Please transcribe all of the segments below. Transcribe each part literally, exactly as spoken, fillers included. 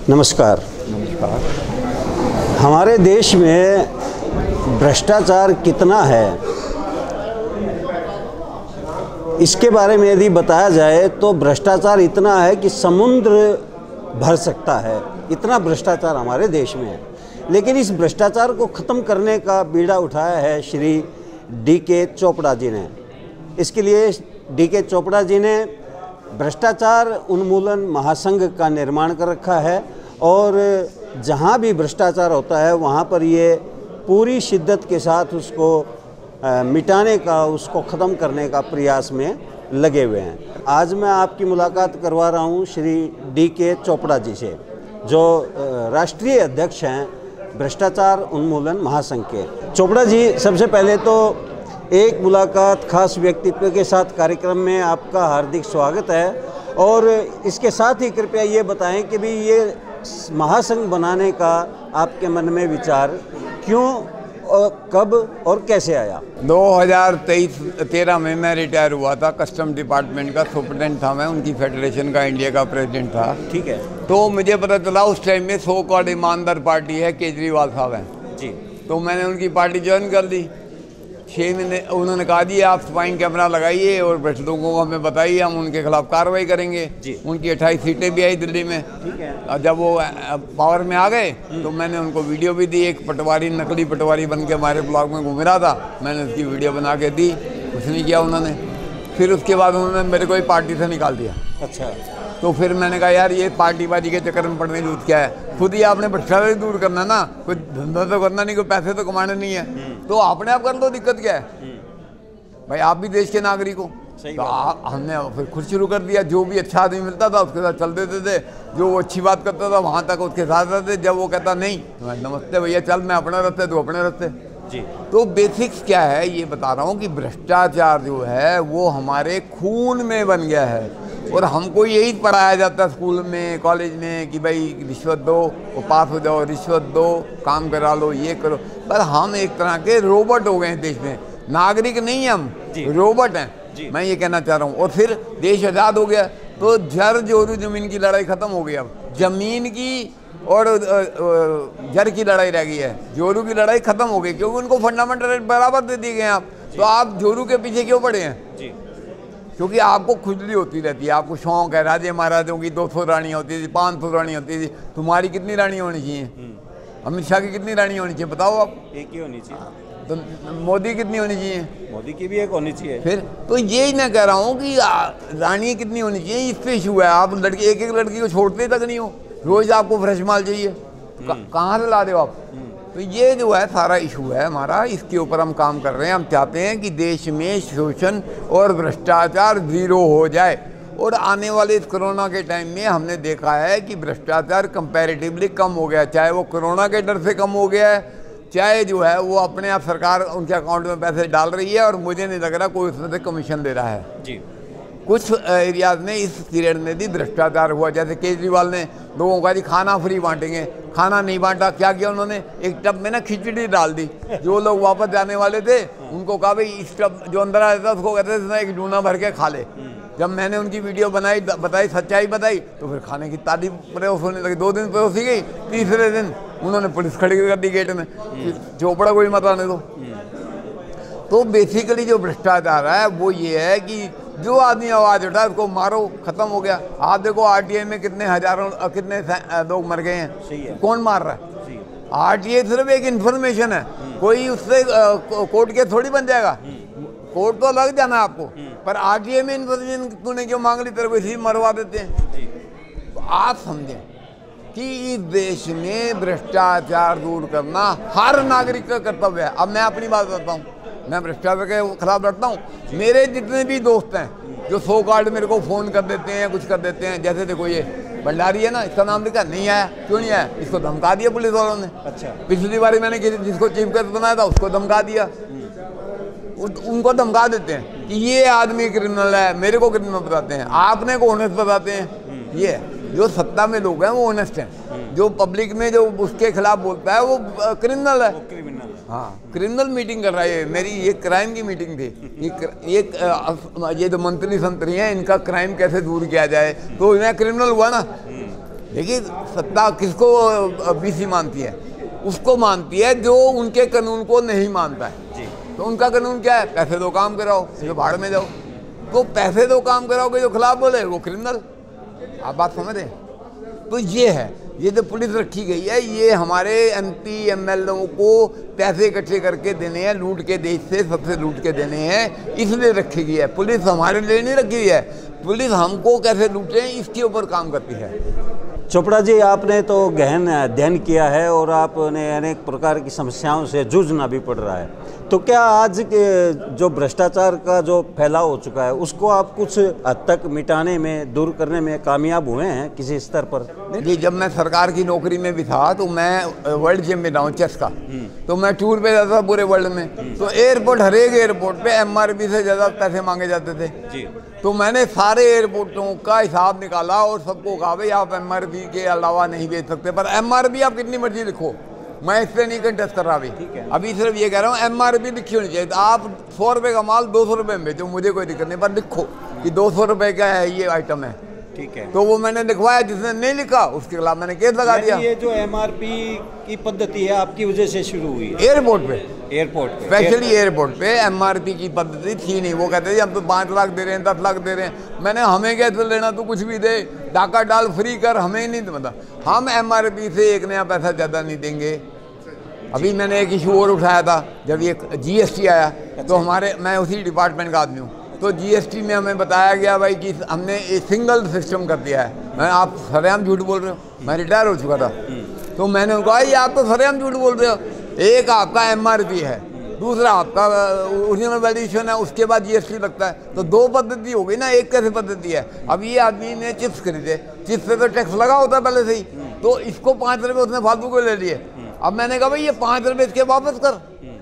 नमस्कार। नमस्कार। हमारे देश में भ्रष्टाचार कितना है, इसके बारे में यदि बताया जाए तो भ्रष्टाचार इतना है कि समुद्र भर सकता है, इतना भ्रष्टाचार हमारे देश में है। लेकिन इस भ्रष्टाचार को ख़त्म करने का बीड़ा उठाया है श्री डी के चोपड़ा जी ने। इसके लिए डी के चोपड़ा जी ने भ्रष्टाचार उन्मूलन महासंघ का निर्माण कर रखा है और जहाँ भी भ्रष्टाचार होता है वहाँ पर ये पूरी शिद्दत के साथ उसको आ, मिटाने का, उसको ख़त्म करने का प्रयास में लगे हुए हैं। आज मैं आपकी मुलाकात करवा रहा हूँ श्री डी के चोपड़ा जी से, जो राष्ट्रीय अध्यक्ष हैं भ्रष्टाचार उन्मूलन महासंघ के। चोपड़ा जी, सबसे पहले तो एक मुलाकात खास व्यक्तित्व के साथ कार्यक्रम में आपका हार्दिक स्वागत है। और इसके साथ ही कृपया ये बताएं कि भी ये महासंघ बनाने का आपके मन में विचार क्यों और कब और कैसे आया? दो हज़ार तेईस तेरह में मैं रिटायर हुआ था, कस्टम डिपार्टमेंट का सुपरटेंडेंट था मैं, उनकी फेडरेशन का इंडिया का प्रेसिडेंट था। ठीक है। तो मुझे पता चला उस टाइम में सो कॉल्ड ईमानदार पार्टी है, केजरीवाल साहब हैं जी। तो मैंने उनकी पार्टी ज्वाइन कर दी। छः महीने उन्होंने कहा जी आप स्पाइंग कैमरा लगाइए और भ्रष्ट लोगों को हमें बताइए, हम उनके खिलाफ कार्रवाई करेंगे जी। उनकी अट्ठाईस सीटें भी आई दिल्ली में। ठीक है। और जब वो पावर में आ गए तो मैंने उनको वीडियो भी दी। एक पटवारी, नकली पटवारी बन के हमारे ब्लॉक में घूम रहा था, मैंने उसकी वीडियो बना के दी, कुछ नहीं किया उन्होंने। फिर उसके बाद उन्होंने मेरे को ही पार्टी से निकाल दिया। अच्छा। तो फिर मैंने कहा यार ये पार्टीबाजी के चक्कर में पड़ने जरूरत क्या है, खुद ही आपने भ्रष्टाचार दूर करना ना, कोई धंधा तो करना नहीं, कोई पैसे तो कमाने नहीं है, तो अपने आप कर लो, दिक्कत क्या है भाई, आप भी देश के नागरिक हो। तो आ, हमने फिर खुद शुरू कर दिया। जो भी अच्छा आदमी मिलता था उसके साथ चल देते थे, जो वो अच्छी बात करता था वहाँ तक उसके साथ रहते। जब वो कहता नहीं तो नमस्ते भैया चल, मैं अपने रास्ते तो अपने रास्ते जी। तो बेसिक्स क्या है ये बता रहा हूँ कि भ्रष्टाचार जो है वो हमारे खून में बन गया है और हमको यही पढ़ाया जाता है स्कूल में, कॉलेज में कि भाई रिश्वत दो, वो पास हो जाओ, रिश्वत दो, काम करा लो, ये करो। पर हम एक तरह के रोबोट हो गए हैं देश में, नागरिक नहीं हम, रोबोट हैं, मैं ये कहना चाह रहा हूँ। और फिर देश आज़ाद हो गया तो जर जोरू जमीन की लड़ाई खत्म हो गई। अब जमीन की और जर की लड़ाई रह गई है, जोरू की लड़ाई खत्म हो गई क्योंकि उनको फंडामेंटल राइट बराबर दे दिए गए हैं। आप तो आप जोरू के पीछे क्यों पड़े हैं जी? क्योंकि आपको खुजली होती रहती है, आपको शौक है। राजे महाराजों की दो सौ रानियाँ होती थी, पाँच सौ रानियाँ होती थी, तुम्हारी कितनी रानियाँ होनी चाहिए? अमित शाह की कितनी रानियाँ होनी चाहिए बताओ आप? एक ही होनी चाहिए। तो मोदी कितनी होनी चाहिए? मोदी की भी एक होनी चाहिए। फिर तो यही मैं कह रहा हूँ कि रानी कितनी होनी चाहिए, इस पे इशू है। आप लड़की एक एक लड़की को छोड़ते तक नहीं हो, रोज आपको फ्रेश माल चाहिए, कहाँ से ला दे आप? तो ये जो है सारा इशू है हमारा, इसके ऊपर हम काम कर रहे हैं। हम चाहते हैं कि देश में शोषण और भ्रष्टाचार जीरो हो जाए। और आने वाले इस कोरोना के टाइम में हमने देखा है कि भ्रष्टाचार कंपैरेटिवली कम हो गया, चाहे वो कोरोना के डर से कम हो गया है, चाहे जो है वो अपने आप सरकार उनके अकाउंट में पैसे डाल रही है और मुझे नहीं लग रहा कोई उसमें से कमीशन दे रहा है जी। कुछ एरियाज में इस पीरियड में भी भ्रष्टाचार हुआ, जैसे केजरीवाल ने लोगों का जी खाना फ्री बांटेंगे, खाना नहीं बांटा। क्या किया उन्होंने? एक टब में ना खिचड़ी डाल दी, जो लोग वापस जाने वाले थे उनको कहा भाई इस टब जो अंदर आ जाता उसको कहते थे एक डूना भर के खा ले। जब मैंने उनकी वीडियो बनाई, बताई, सच्चाई बताई तो फिर खाने की तारीफ प्रयास होने लगी। दो दिन परोसी गई, तीसरे दिन उन्होंने पुलिस खड़ी कर दी गेट में, चोपड़ा कोई मत आने दो। तो बेसिकली जो भ्रष्टाचार है वो ये है कि जो आदमी आवाज़ उठाए उसको मारो, खत्म हो गया। आप देखो आरटीआई में कितने हजारों कितने लोग मर गए हैं, कौन मार रहा है? आरटीआई सिर्फ एक इन्फॉर्मेशन है, कोई उससे कोर्ट केस थोड़ी बन जाएगा। कोर्ट तो लग जाना आपको, पर आरटीआई में इन्फॉर्मेशन तूने क्यों मांग ली, तेरे को इसी मरवा देते हैं। तो आप समझें कि इस देश में भ्रष्टाचार दूर करना हर नागरिक का कर्तव्य है। अब मैं अपनी बात बताता हूँ, मैं भ्रष्टाचार के खिलाफ लड़ता हूँ। मेरे जितने भी दोस्त हैं जो सो कार्ड मेरे को फ़ोन कर देते हैं, कुछ कर देते हैं, जैसे देखो ये भंडारी है ना, इसका नाम लिखा नहीं आया, क्यों नहीं आया? इसको धमका दिया पुलिस वालों ने। अच्छा। पिछली बारी मैंने जिसको चीफ गेस्ट बनाया था उसको धमका दिया, उनको धमका देते हैं कि ये आदमी क्रिमिनल है, मेरे को क्रिमिनल बताते हैं, आपने को ऑनेस्ट बताते हैं। ये जो सत्ता में लोग हैं वो ऑनेस्ट हैं, जो पब्लिक में जो उसके खिलाफ बोलता है वो क्रिमिनल है। क्रिमिनल हाँ, क्रिमिनल मीटिंग कर रहा है। मेरी ये क्राइम की मीटिंग थी। ये ये ये जो मंत्री संतरी हैं, इनका क्राइम कैसे दूर किया जाए, तो मैं क्रिमिनल हुआ ना। देखिए सत्ता किसको बीसी मानती है? उसको मानती है जो उनके कानून को नहीं मानता है। तो उनका कानून क्या है? पैसे दो काम कराओ, जो भाड़ में जाओ। तो पैसे दो काम कराओगे, जो खिलाफ बोले वो क्रिमिनल। आप बात समझ रहे हैं? तो ये है, ये जो पुलिस रखी गई है, ये हमारे एमपी एमएलओ को पैसे इकट्ठे करके देने हैं, लूट के देश से सबसे लूट के देने हैं, इसलिए रखी गई है। पुलिस हमारे लिए नहीं रखी गई है, पुलिस हमको कैसे लूटें इसके ऊपर काम करती है। चोपड़ा जी, आपने तो गहन अध्ययन किया है और आपने अनेक प्रकार की समस्याओं से जूझना भी पड़ रहा है। तो क्या आज के जो भ्रष्टाचार का जो फैलाव हो चुका है उसको आप कुछ हद तक मिटाने में, दूर करने में कामयाब हुए हैं किसी स्तर पर? जी, जब मैं सरकार की नौकरी में भी था तो मैं वर्ल्ड चैंपियन रहा हूँ चेस का। तो मैं टूर पे जाता था पूरे वर्ल्ड में। तो एयरपोर्ट, हर एक एयरपोर्ट पे एमआरपी से ज़्यादा पैसे मांगे जाते थे जी। तो मैंने सारे एयरपोर्टों का हिसाब निकाला और सबको कहा भाई आप एमआरपी के अलावा नहीं बेच सकते। पर एमआरपी आप कितनी मर्जी लिखो, मैं इस पर नहीं कंटेस्ट कर रहा अभी। अभी सिर्फ ये कह रहा हूँ एमआरपी लिखी होनी चाहिए। तो आप सौ रुपये का माल दो सौ रुपये में बेचो, मुझे कोई दिक्कत नहीं, पर लिखो कि दो सौ रुपये का है ये आइटम है। ठीक है। तो वो मैंने लिखवाया, जिसने नहीं लिखा उसके खिलाफ मैंने केस लगा दिया। ये जो एमआरपी की पद्धति है आपकी वजह से शुरू हुई है? एयरपोर्ट पे, एयरपोर्ट पे स्पेशली एयरपोर्ट पे एमआरपी की पद्धति थी नहीं। वो कहते थे हम तो पाँच लाख दे रहे हैं, दस लाख दे रहे हैं। मैंने हमें क्या लेना, तो कुछ भी दे, डाका डाल, फ्री कर, हमें नहीं मतलब। हम एमआरपी से एक नया पैसा ज़्यादा नहीं देंगे। अभी मैंने एक इशू और उठाया था जब ये जीएसटी आया। तो हमारे, मैं उसी डिपार्टमेंट का आदमी हूँ, तो जीएसटी में हमें बताया गया भाई कि हमने एक सिंगल सिस्टम कर दिया है। मैं, आप सरेआम झूठ बोल रहे हो, मैं रिटायर हो चुका था। तो मैंने उनको कहा ये आप तो सरेआम झूठ बोल रहे हो। एक आपका एमआरपी है, दूसरा आपका ओरिजिनल वैल्यूएशन है, उसके बाद जीएसटी लगता है। तो दो पद्धति हो गई ना, एक कैसे पद्धति है? अब ये आदमी ने चिप्स खरीदे, चिप्स पे तो टैक्स लगा होता है पहले से ही, तो इसको पाँच रुपये उसने फालतू को ले लिए। अब मैंने कहा भाई ये पाँच रुपये इसके वापस कर।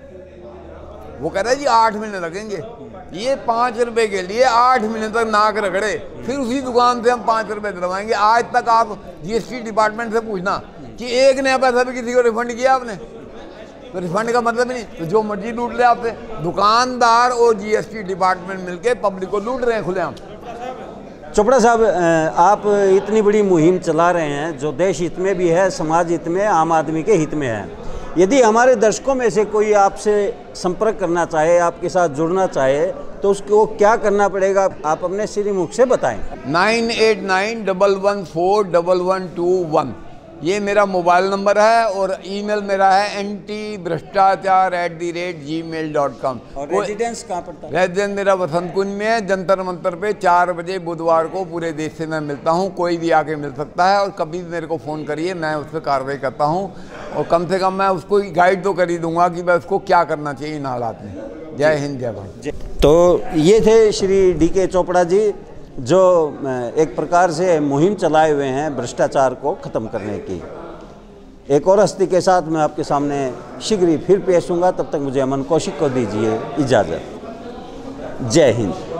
वो कह रहा है जी आठ महीने लगेंगे। ये पाँच रुपए के लिए आठ महीने तक नाक रगड़े, फिर उसी दुकान से हम पाँच रुपए दिलवाएंगे। आज तक आप जीएसटी डिपार्टमेंट से पूछना कि एक नया पैसा भी किसी को रिफंड किया आपने? तो रिफंड का मतलब ही नहीं। तो जो मर्जी लूट ले आपसे, दुकानदार और जीएसटी डिपार्टमेंट मिलके पब्लिक को लूट रहे हैं खुलेआम। चोपड़ा साहब, आप इतनी बड़ी मुहिम चला रहे हैं जो देश हित में भी है, समाज हित में, आम आदमी के हित में है। यदि हमारे दर्शकों में से कोई आपसे संपर्क करना चाहे, आपके साथ जुड़ना चाहे, तो उसको क्या करना पड़ेगा? आप अपने श्रीमुख से बताएं। Nine eight nine double one four double one two one ये मेरा मोबाइल नंबर है और ईमेल मेरा है एन टी भ्रष्टाचार at the rate G mail dot com. और रेजिडेंस कहाँ पड़ता है? रेजिडेंस मेरा वसंत कुंज में है, जंतर मंतर पे चार बजे बुधवार को पूरे देश से मैं मिलता हूँ। कोई भी आके मिल सकता है और कभी भी मेरे को फ़ोन करिए, मैं उस पर कार्रवाई करता हूँ। और कम से कम मैं उसको गाइड तो कर ही दूंगा कि मैं उसको क्या करना चाहिए इन हालात में। जय हिंद, जय भारत। तो ये थे श्री डी के चोपड़ा जी, जो एक प्रकार से मुहिम चलाए हुए हैं भ्रष्टाचार को ख़त्म करने की। एक और हस्ती के साथ मैं आपके सामने शीघ्र ही फिर पेश हूँगा। तब तक मुझे अमन कौशिक को दीजिए इजाज़त। जय हिंद।